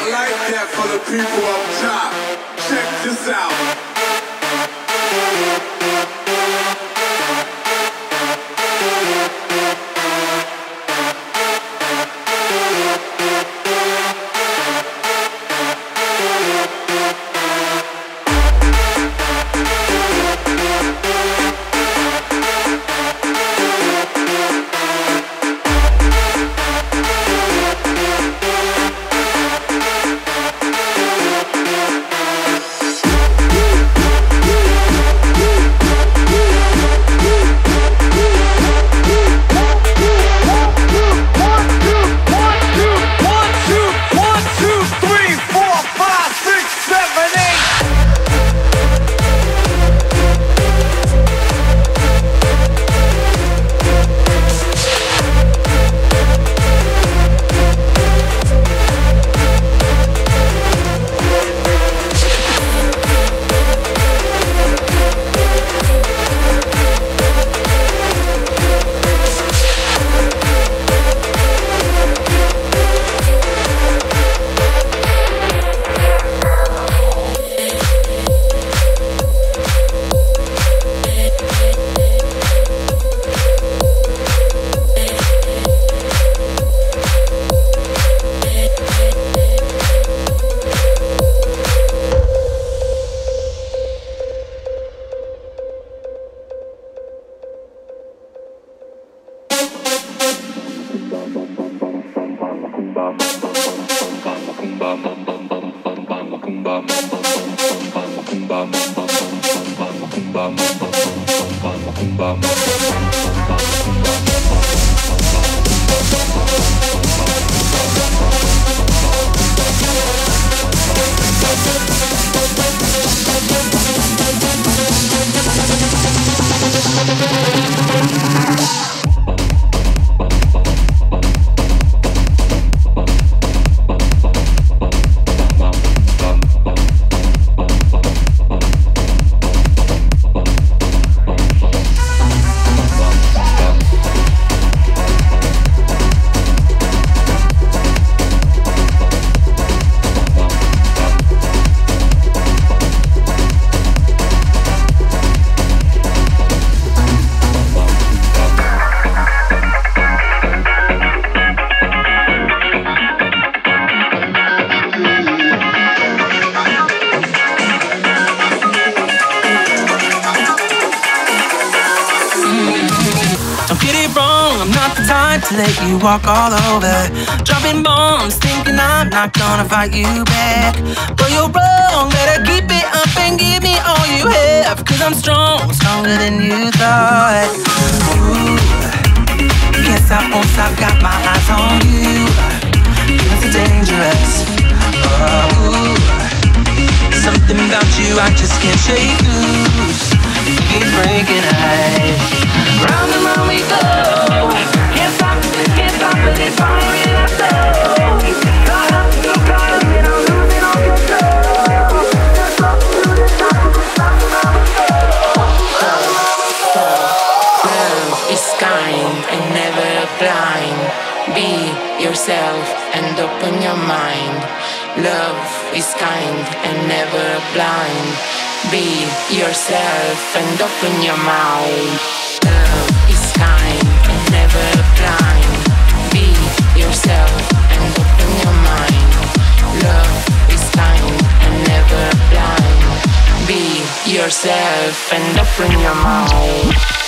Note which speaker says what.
Speaker 1: like that for the people up top. Check this out.
Speaker 2: To let you walk all over, dropping bombs, thinking I'm not gonna fight you back. But you're wrong, better keep it up and give me all you have. Cause I'm strong, stronger than you thought. Ooh, can't stop, won't stop, got my eyes on you. Feeling so dangerous. Oh, something about you I just can't shake loose. Keep breaking eyes. Round and round we go. Can't stop it, it's fire in our soul. Caught up, so caught up, and I'm losing all control. Just up to the top,
Speaker 3: Love is kind and never blind. Be yourself and open your mind. Love is kind and never blind. Be yourself and open your mind. Love is kind and never blind. Be yourself and open your mind. Love is kind and never blind. Be yourself and open your mind.